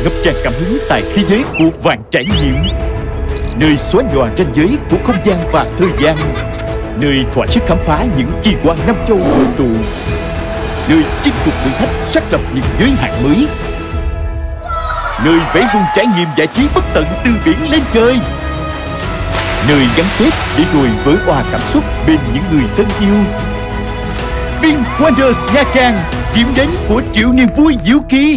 ngập tràn cảm hứng tại thế giới của vạn trải nghiệm, nơi xóa nhòa ranh giới của không gian và thời gian, nơi thỏa sức khám phá những kỳ quan năm châu hội tụ, nơi chinh phục thử thách xác lập những giới hạn mới, nơi vẽ vùng trải nghiệm giải trí bất tận từ biển lên trời, nơi gắn kết để rồi vỡ òa cảm xúc bên những người thân yêu. VinWonders Nha Trang, điểm đến của triệu niềm vui diệu kỳ.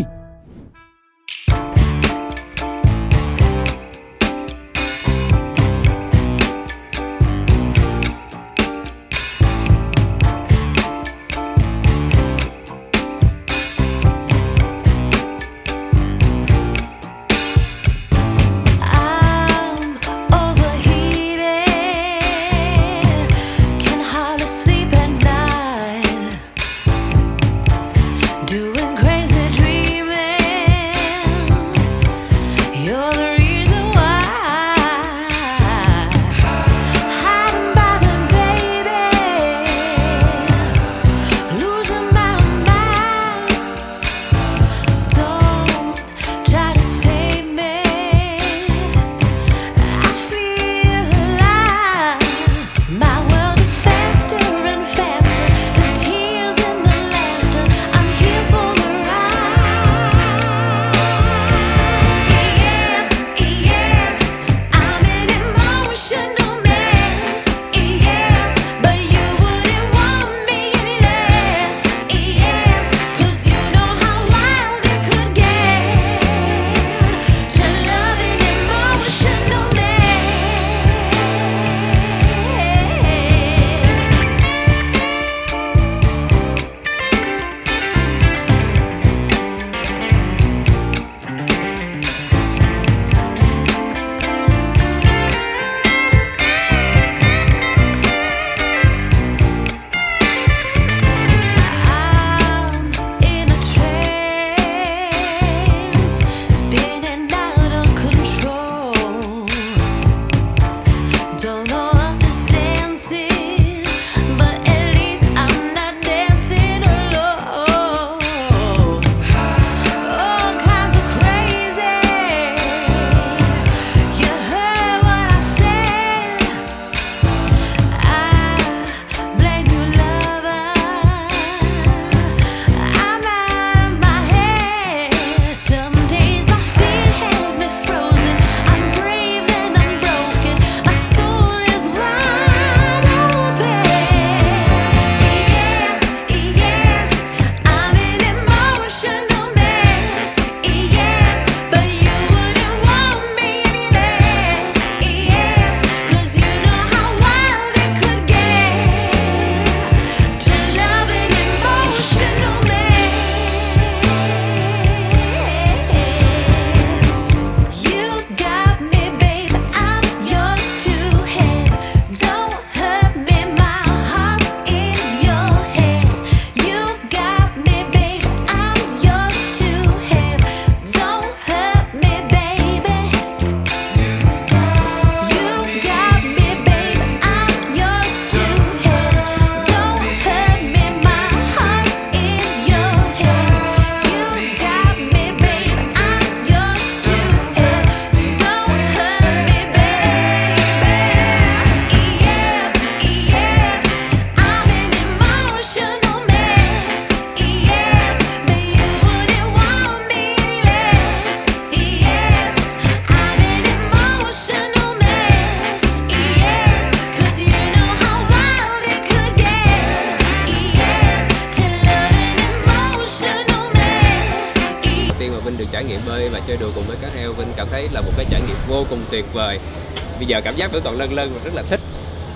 Vinh được trải nghiệm bơi và chơi đùa cùng với cá heo, Vinh cảm thấy là một cái trải nghiệm vô cùng tuyệt vời. Bây giờ cảm giác vẫn còn lân lân và rất là thích.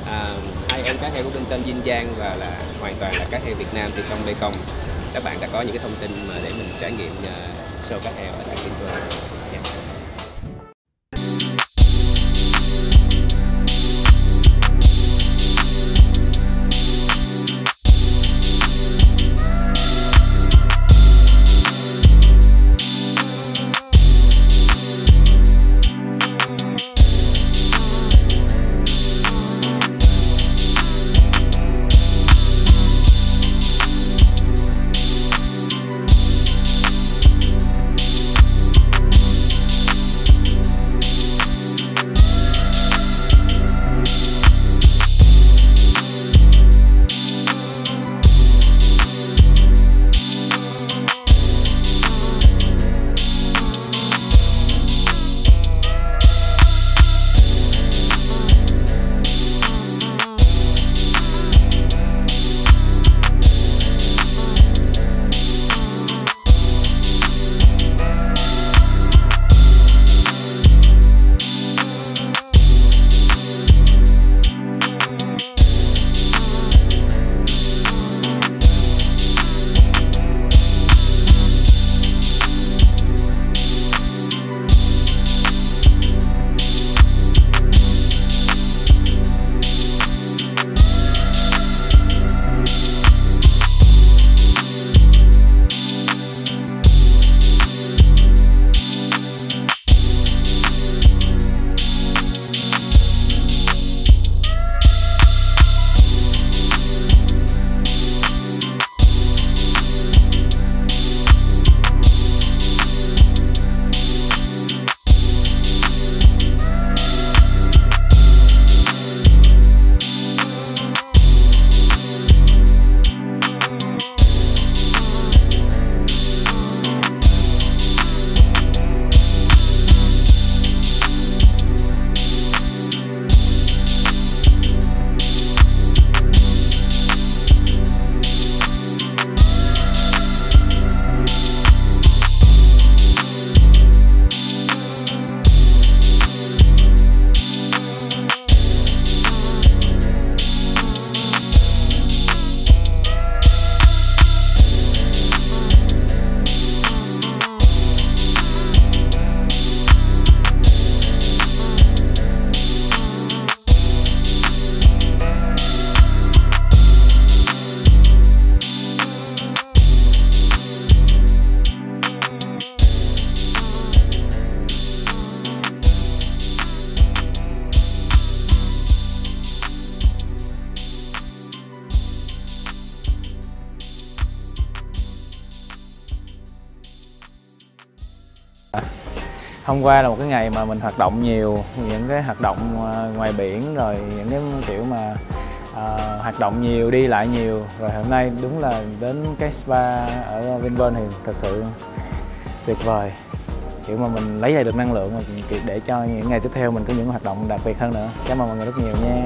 Hai em cá heo của Vinh tên Vinh Giang và là hoàn toàn là cá heo Việt Nam từ sông Mekong. Các bạn đã có những cái thông tin mà để mình trải nghiệm show cá heo ở tại VinWonders. hôm qua là một cái ngày mà mình hoạt động nhiều, những cái hoạt động ngoài biển, rồi những cái kiểu mà hoạt động nhiều, đi lại nhiều. Rồi hôm nay đúng là đến cái spa ở Vinpearl thì thật sự tuyệt vời, kiểu mà mình lấy lại được năng lượng để cho những ngày tiếp theo mình có những hoạt động đặc biệt hơn nữa. Cảm ơn mọi người rất nhiều nha.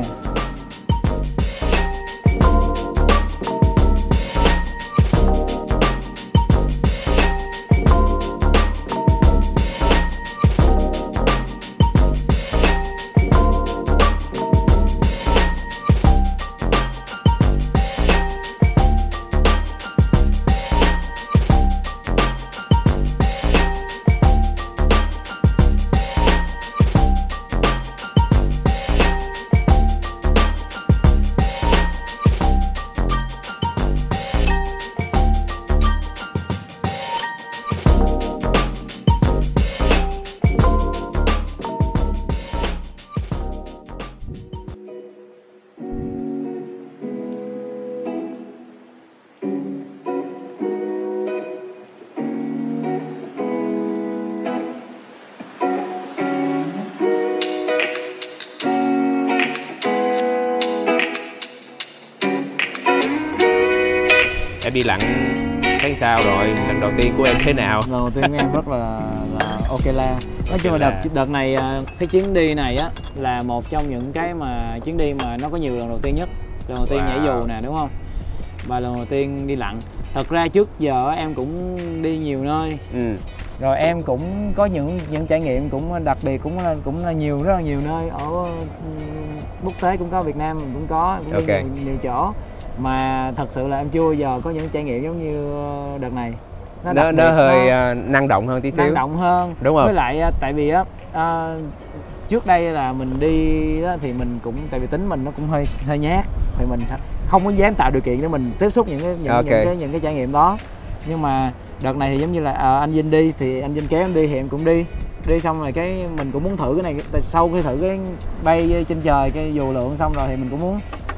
Em đi lặn tháng sau rồi, lần đầu tiên của em thế nào? Lần đầu tiên của em rất là ok la. Nói chung là đợt này cái chuyến đi này á là một trong những cái mà chuyến đi mà nó có nhiều lần đầu tiên nhất. Lần đầu tiên nhảy dù nè, đúng không? Và lần đầu tiên đi lặn. Thật ra trước giờ em cũng đi nhiều nơi. Rồi em cũng có những trải nghiệm cũng đặc biệt, cũng là rất là nhiều nơi, ở quốc tế cũng có, Việt Nam cũng có, cũng nhiều chỗ. Mà thật sự là em chưa bao giờ có những trải nghiệm giống như đợt này. Nó hơi năng động hơn tí xíu. Năng động hơn. Đúng rồi. Với lại tại vì á trước đây là mình đi đó, thì mình cũng, tại vì tính mình nó cũng hơi nhát, thì mình không có dám tạo điều kiện để mình tiếp xúc những cái trải nghiệm đó. Nhưng mà đợt này thì giống như là anh Vinh đi thì anh Vinh kéo em đi thì em cũng đi xong rồi cái mình cũng muốn thử cái này. Sau khi thử cái bay trên trời, cái dù lượn xong rồi thì mình cũng muốn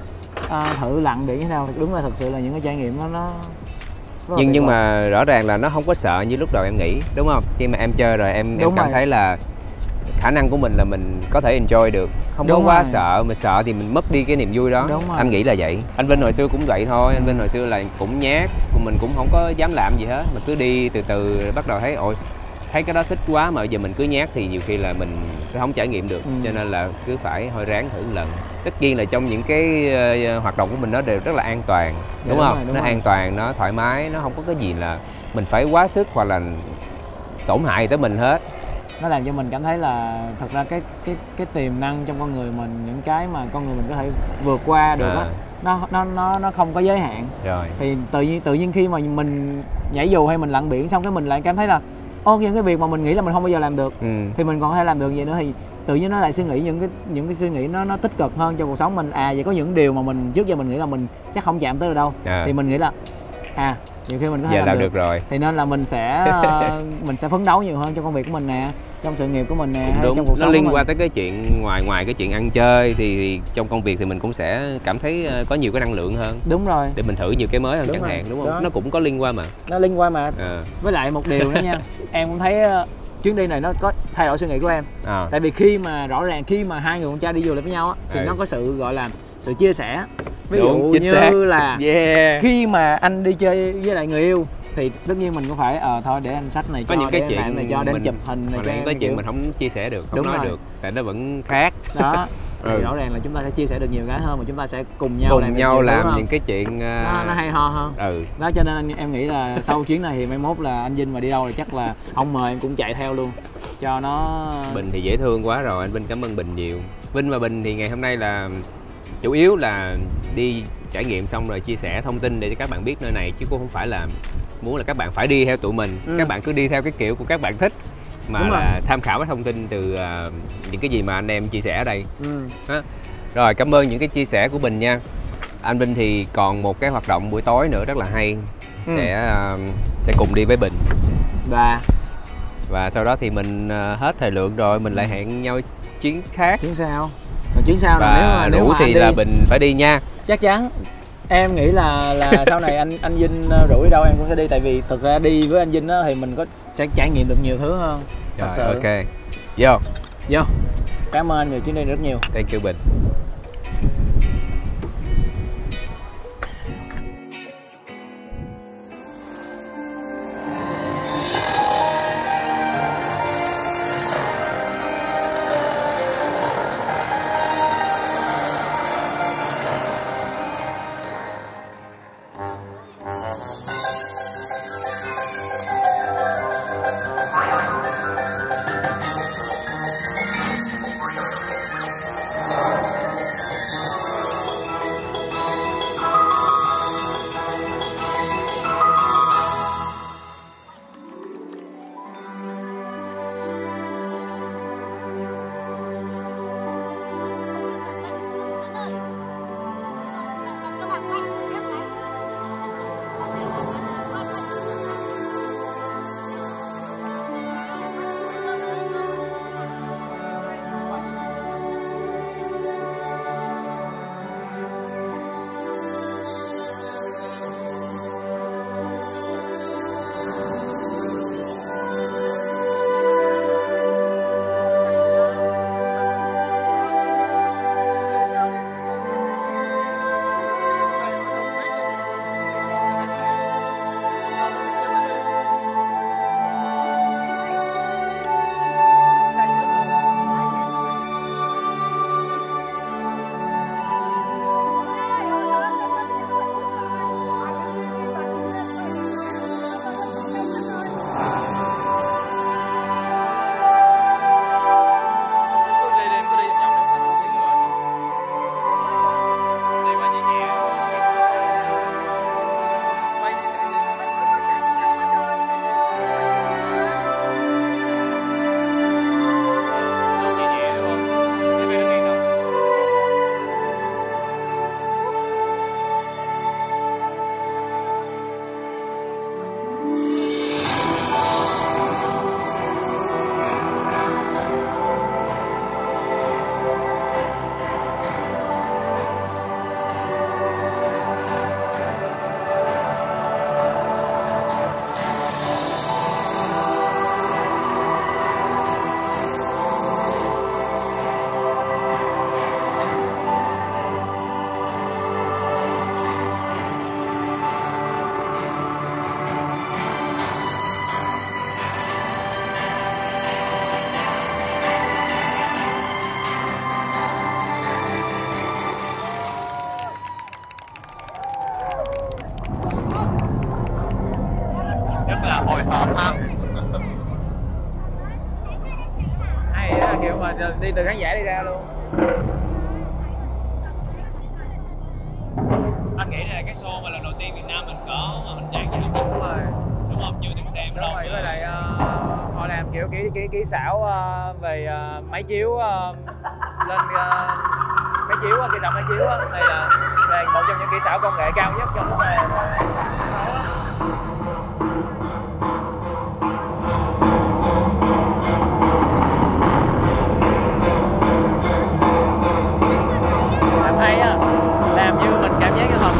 thử lặn biển thế nào. Đúng là thật sự là những cái trải nghiệm nó nhưng mà rõ ràng là nó không có sợ như lúc đầu em nghĩ, đúng không? Khi mà em chơi rồi em cảm thấy là khả năng của mình là mình có thể enjoy được, không có quá sợ. Mà sợ thì mình mất đi cái niềm vui đó. Anh nghĩ là vậy. Anh Vinh hồi xưa cũng vậy thôi. Anh Vinh hồi xưa là cũng nhát, mình cũng không có dám làm gì hết, mà cứ đi từ từ bắt đầu thấy ôi thấy cái đó thích quá, mà giờ mình cứ nhát thì nhiều khi là mình sẽ không trải nghiệm được. Cho nên là cứ phải thôi ráng thử một lần. Tất nhiên là trong những cái hoạt động của mình nó đều rất là an toàn, đúng không? Nó an toàn, nó thoải mái, nó không có cái gì là mình phải quá sức hoặc là tổn hại tới mình hết. Nó làm cho mình cảm thấy là thật ra cái tiềm năng trong con người mình, những cái mà con người mình có thể vượt qua được á, nó không có giới hạn. Rồi. Thì tự nhiên khi mà mình nhảy dù hay mình lặn biển xong cái mình lại cảm thấy là những cái việc mà mình nghĩ là mình không bao giờ làm được thì mình còn có thể làm được vậy nữa, thì tự nhiên nó lại suy nghĩ những cái suy nghĩ nó tích cực hơn cho cuộc sống mình. Vậy có những điều mà mình trước giờ mình nghĩ là mình chắc không chạm tới được đâu, thì mình nghĩ là nhiều khi mình có thể làm được rồi. Thì nên là mình sẽ phấn đấu nhiều hơn trong công việc của mình nè, trong sự nghiệp của mình nè, hay trong cuộc sống. Nó liên quan tới cái chuyện ngoài cái chuyện ăn chơi thì trong công việc thì mình cũng sẽ cảm thấy có nhiều cái năng lượng hơn. Đúng rồi. Để mình thử nhiều cái mới hơn chẳng hạn, đúng không? Đó. Nó cũng có liên quan mà. Nó liên quan mà. Với lại một điều nữa nha, em cũng thấy chuyến đi này nó có thay đổi suy nghĩ của em. Tại vì khi mà rõ ràng khi mà hai người con trai đi du lịch với nhau á, thì nó có sự gọi là sự chia sẻ. Ví dụ như là khi mà anh đi chơi với lại người yêu thì tất nhiên mình cũng phải thôi để anh sách này cho, những cái chuyện này cho, để anh chụp hình này cho, cái chuyện mình không chia sẻ được, không nói được, tại nó vẫn khác đó. Thì rõ ràng là chúng ta sẽ chia sẻ được nhiều cái hơn, mà chúng ta sẽ cùng nhau làm những cái chuyện nó hay ho hơn. Đó, cho nên em nghĩ là sau chuyến này thì mai mốt là anh Vinh mà đi đâu thì chắc là ông mời em cũng chạy theo luôn cho nó. Bình thì dễ thương quá rồi, anh Vinh cảm ơn Bình nhiều. Vinh và Bình thì ngày hôm nay là chủ yếu là đi trải nghiệm xong rồi chia sẻ thông tin để cho các bạn biết nơi này, chứ cũng không phải là muốn là các bạn phải đi theo tụi mình. Các bạn cứ đi theo cái kiểu của các bạn thích, mà là tham khảo cái thông tin từ những cái gì mà anh em chia sẻ ở đây. Rồi, cảm ơn những cái chia sẻ của Bình nha. Anh Vinh thì còn một cái hoạt động buổi tối nữa rất là hay, sẽ cùng đi với Bình. Và sau đó thì mình hết thời lượng rồi, mình lại hẹn nhau chuyến khác. Chuyến sau. Chuyến sau và nếu đủ mà thì là Bình phải đi nha. Chắc chắn. Em nghĩ là sau này anh Vinh rủ đi đâu em cũng sẽ đi, tại vì thực ra đi với anh Vinh thì mình sẽ trải nghiệm được nhiều thứ hơn. Thật Rồi, sự. ok. Vô. Vô. Cảm ơn anh về chuyến đi rất nhiều. Thank you Bình. Rất là hồi hộp ha. Hay á, kiểu mà đi từ khán giả đi ra luôn. Anh nghĩ đây là cái show mà lần đầu tiên Việt Nam mình có mà mình trải nghiệm. Đúng rồi. Đúng không? Chưa từng xem đâu. Đúng rồi, với lại họ làm kiểu kỹ xảo về máy chiếu lên máy chiếu, kỹ xảo máy chiếu á. Này là một trong những kỹ xảo công nghệ cao nhất trong cái nghề. Hay á, làm như mình cảm giác cái thật.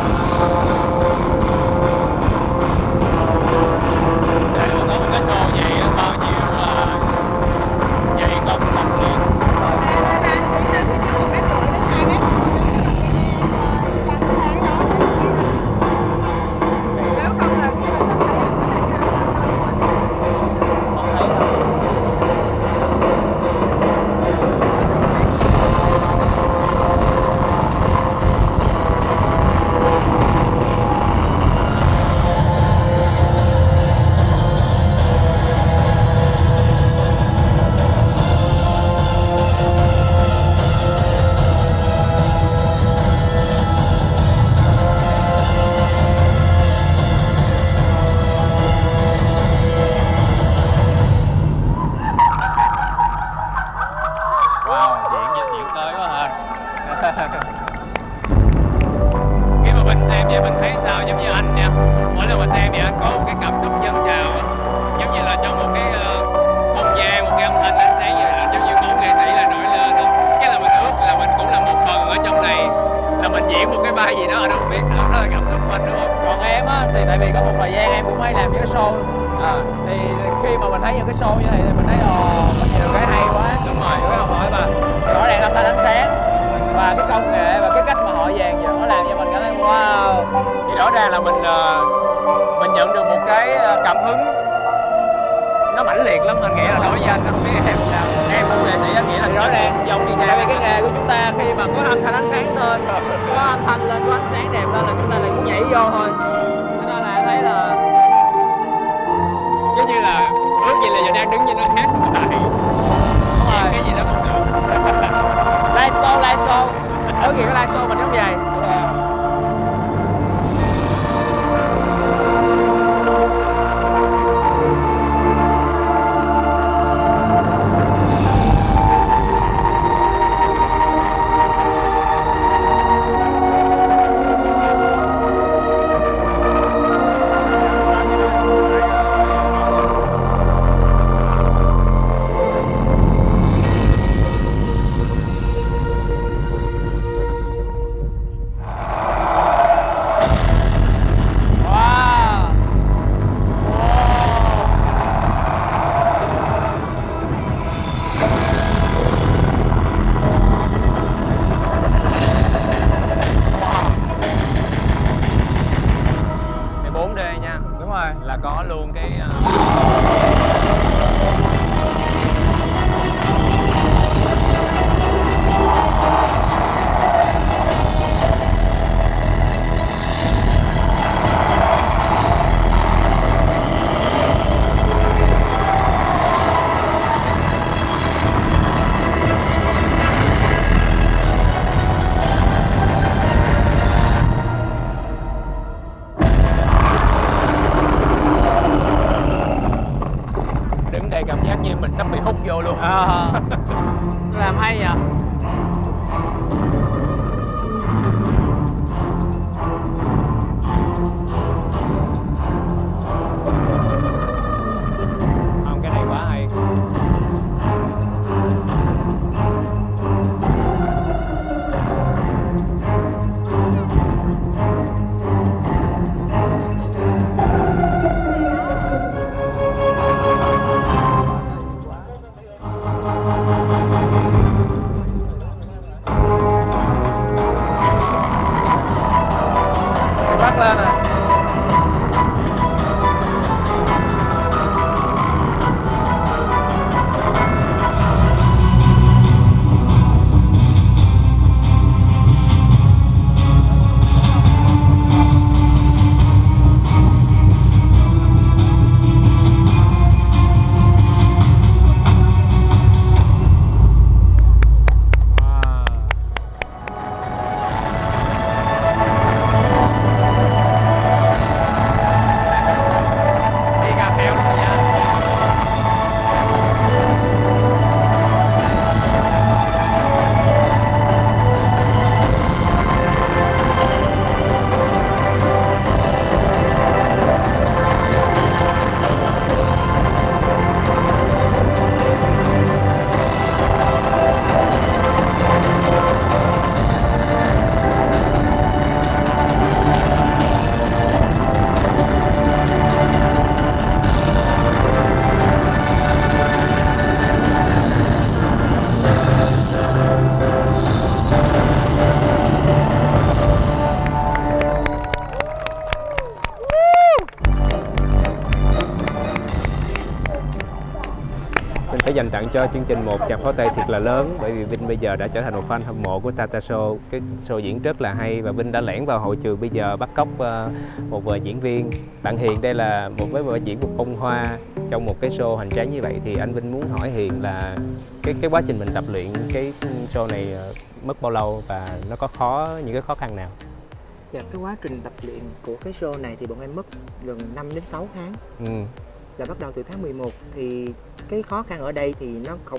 Để có một cái show vậy bao nhiêu dày công tập luyện. Khi mà mình xem vậy mình thấy sao, giống như anh nha, mỗi lần mà xem vậy anh có một cái cảm xúc dâng trào á, giống như là trong một cái không gian, một cái âm thanh ánh sáng vậy, là giống như mỗi nghệ sĩ là nổi lên á, cái là mình ước là mình cũng là một phần ở trong này, là mình diễn một cái vai gì đó ở đâu không biết nữa, đó là cảm xúc của anh đúng không? Còn em á thì tại vì có một thời gian em cũng hay làm những cái show Thì khi mà mình thấy những cái show như thế thì mình thấy có nhiều cái hay quá. Đúng rồi. Nhiều cái học hỏi mà rõ ràng âm thanh ánh sáng và cái công nghệ và cái cách mà họ dàn dựng nó làm cho mình cảm thấy wow. Thì rõ ràng là mình nhận được một cái cảm hứng nó mãnh liệt lắm. Anh nghĩ là đối với anh, không biết em sao. Em cũng nghệ sĩ, anh nghĩ là rõ ràng dòng như vậy. Vì cái nghề của chúng ta khi mà có âm thanh ánh sáng lên, có âm thanh lên, có ánh sáng đẹp lên là chúng ta lại muốn nhảy vô thôi. Cho nên là em thấy là Giống như là ước gì là giờ đang đứng trên nó hát lại. đúng rồi. Cái gì đó không được. Live show. Ước gì cái live show mình giống vậy. Là có luôn cái cảm giác như mình sắp bị hút vô luôn. Làm hay nhỉ. Không, cái này quá hay. Bắt lên nè. Phải dành tặng cho chương trình một tràng pháo tay thiệt là lớn, bởi vì Vinh bây giờ đã trở thành một fan hâm mộ của Tata Show. Cái show diễn rất là hay và Vinh đã lẻn vào hội trường bây giờ bắt cóc một diễn viên. Bạn Hiền đây là một vở diễn một bông hoa trong một cái show hoành tráng như vậy, thì anh Vinh muốn hỏi Hiền là cái quá trình mình tập luyện cái show này mất bao lâu và nó có những cái khó khăn nào? Dạ, cái quá trình tập luyện của cái show này thì bọn em mất gần 5 đến 6 tháng. Là bắt đầu từ tháng 11. Thì cái khó khăn ở đây thì nó không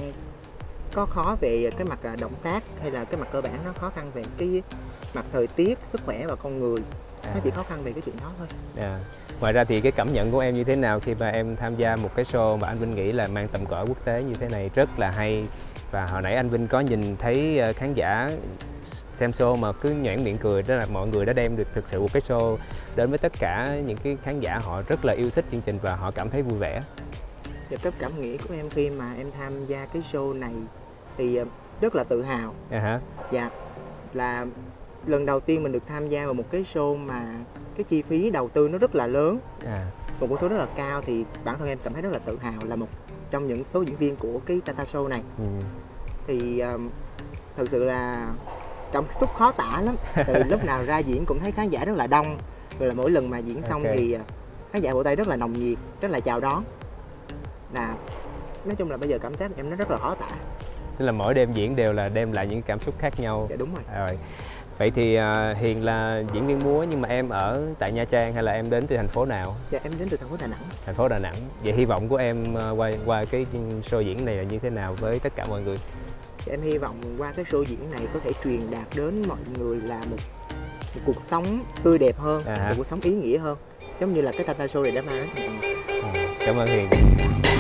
có khó về cái mặt động tác hay là cái mặt cơ bản, nó khó khăn về cái mặt thời tiết, sức khỏe và con người. Nó chỉ khó khăn về cái chuyện đó thôi. Ngoài ra thì cái cảm nhận của em như thế nào khi mà em tham gia một cái show mà anh Vinh nghĩ là mang tầm cỡ quốc tế như thế này, rất là hay, và hồi nãy anh Vinh có nhìn thấy khán giả xem show mà cứ nhoẻn miệng cười, đó là mọi người đã đem được thực sự một cái show đến với tất cả những cái khán giả, họ rất là yêu thích chương trình và họ cảm thấy vui vẻ. Và cái cảm nghĩ của em khi mà em tham gia cái show này thì rất là tự hào. Dạ, là lần đầu tiên mình được tham gia vào một cái show mà cái chi phí đầu tư nó rất là lớn, một con số rất là cao, thì bản thân em cảm thấy rất là tự hào là một trong những số diễn viên của cái Tata Show này. Thì thực sự là cảm xúc khó tả lắm. Từ lúc nào ra diễn cũng thấy khán giả rất là đông, rồi là mỗi lần mà diễn xong thì khán giả vỗ tay rất là nồng nhiệt, rất là chào đón. Nói chung là bây giờ cảm giác em nó rất là khó tả. Tức là mỗi đêm diễn đều là đem lại những cảm xúc khác nhau. Dạ đúng rồi. Vậy thì Hiền là diễn viên múa, nhưng mà em ở tại Nha Trang hay là em đến từ thành phố nào? Dạ em đến từ thành phố Đà Nẵng. Thành phố Đà Nẵng. Vậy hy vọng của em qua cái show diễn này là như thế nào với tất cả mọi người? Dạ, em hy vọng qua cái show diễn này có thể truyền đạt đến mọi người là một cuộc sống tươi đẹp hơn, một cuộc sống ý nghĩa hơn, giống như là cái Tata Show này đã mang đến. Cảm ơn Hiền.